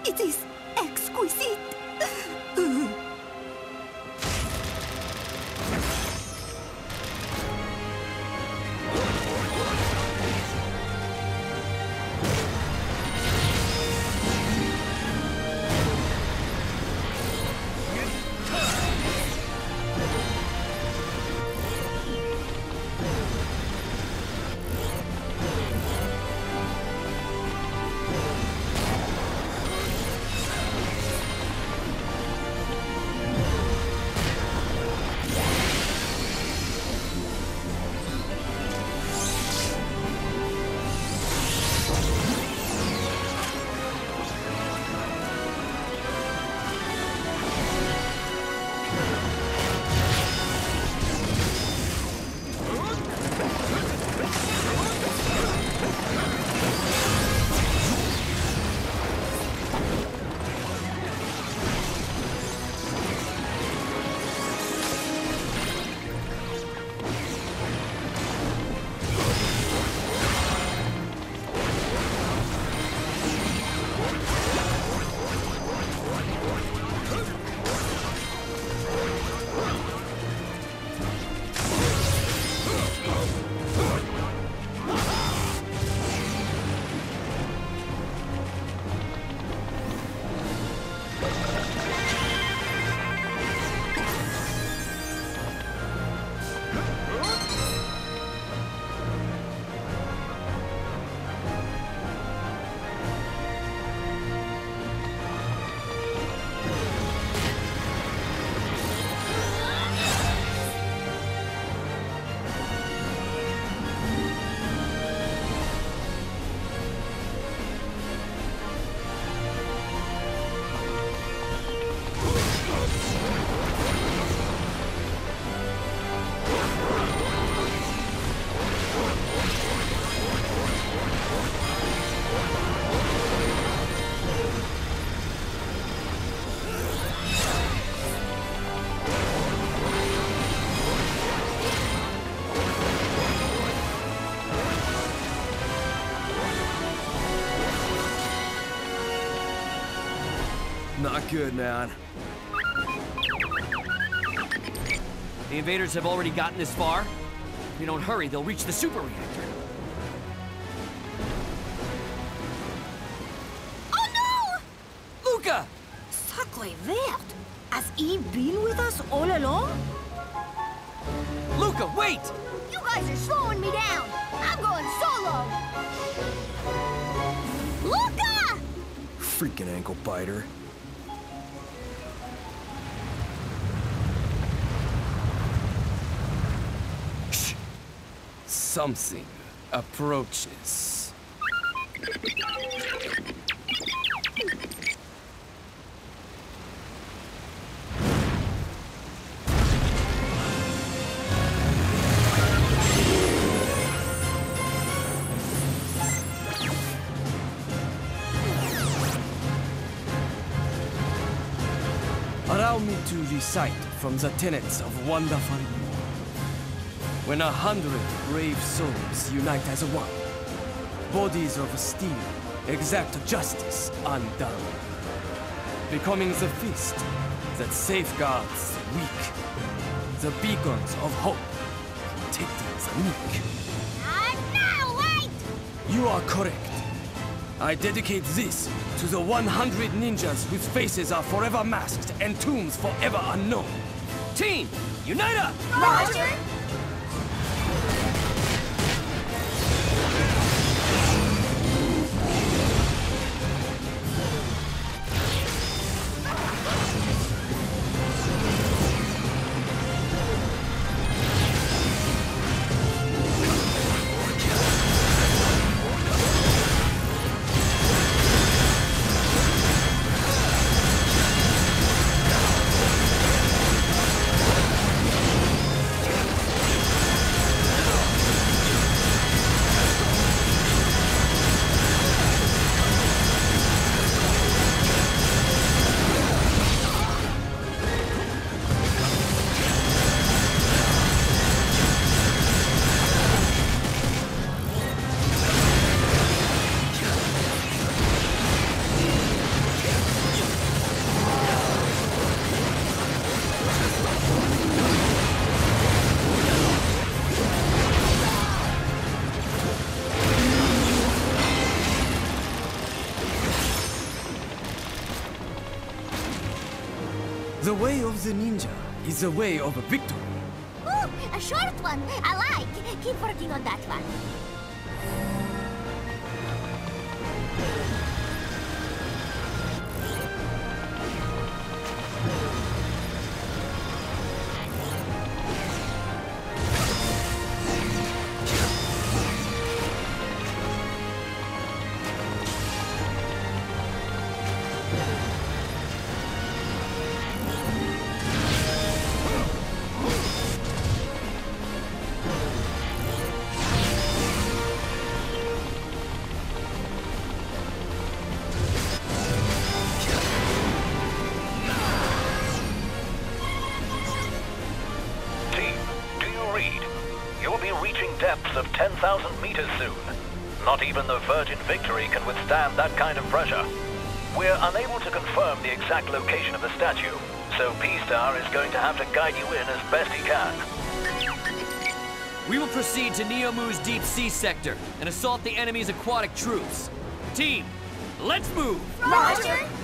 It is exquisite. Not good, man. The invaders have already gotten this far. If we don't hurry, they'll reach the super reactor. Oh no! Luca! Sacre vert! Has he been with us all along? Luca, wait! You guys are slowing me down. I'm going solo. Luca! Freaking ankle biter. Something approaches. Allow me to recite from the tenets of Wonderful War. When 100 brave souls unite as one, bodies of steel exact justice undone, becoming the fist that safeguards the weak, the beacons of hope, protecting the meek. Annihilate! You are correct. I dedicate this to the 100 ninjas whose faces are forever masked and tombs forever unknown. Team, unite up! Roger! The way of the ninja is the way of victory. Ooh, a short one. I like. Keep working on that one. Depths of 10,000 meters soon. Not even the Virgin Victory can withstand that kind of pressure. We're unable to confirm the exact location of the statue, so P-Star is going to have to guide you in as best he can. We will proceed to Neomu's deep sea sector and assault the enemy's aquatic troops. Team, let's move! Roger!